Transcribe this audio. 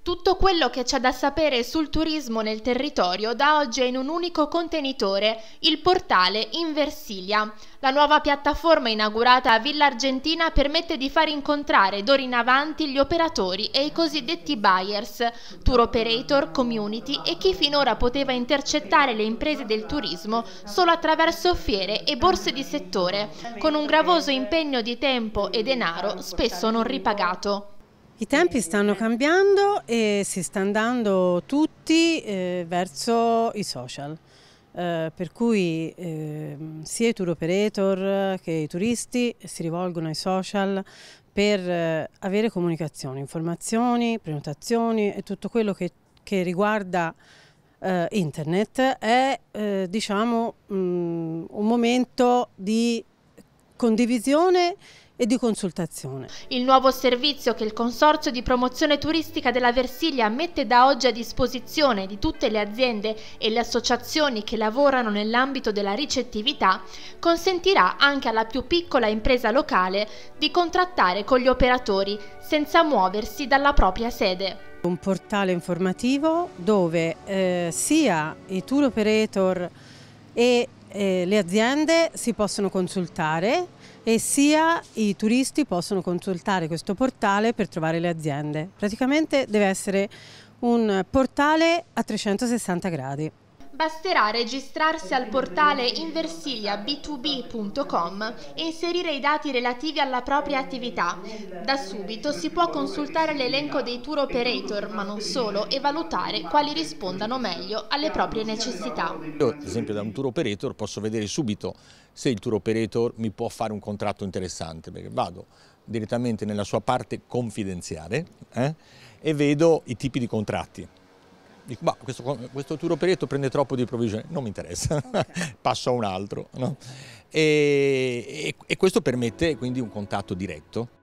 Tutto quello che c'è da sapere sul turismo nel territorio da oggi è in un unico contenitore, il portale Inversilia. La nuova piattaforma inaugurata a Villa Argentina permette di far incontrare d'ora in avanti gli operatori e i cosiddetti buyers, tour operator, community e chi finora poteva intercettare le imprese del turismo solo attraverso fiere e borse di settore, con un gravoso impegno di tempo e denaro spesso non ripagato. I tempi stanno cambiando e si sta andando tutti verso i social, per cui sia i tour operator che i turisti si rivolgono ai social per avere comunicazioni, informazioni, prenotazioni e tutto quello che riguarda internet è diciamo un momento di condivisione e di consultazione. Il nuovo servizio che il Consorzio di Promozione Turistica della Versilia mette da oggi a disposizione di tutte le aziende e le associazioni che lavorano nell'ambito della ricettività consentirà anche alla più piccola impresa locale di contrattare con gli operatori senza muoversi dalla propria sede. Un portale informativo dove sia i tour operator e le aziende si possono consultare e sia i turisti possono consultare questo portale per trovare le aziende. Praticamente deve essere un portale a 360 gradi. Basterà registrarsi al portale inversilia-b2b.com e inserire i dati relativi alla propria attività. Da subito si può consultare l'elenco dei tour operator, ma non solo, e valutare quali rispondano meglio alle proprie necessità. Io, ad esempio, da un tour operator posso vedere subito se il tour operator mi può fare un contratto interessante, perché vado direttamente nella sua parte confidenziale e vedo i tipi di contratti. Dico, bah, questo tour operator prende troppo di provvigione, non mi interessa, okay. Passo a un altro. No? E questo permette quindi un contatto diretto.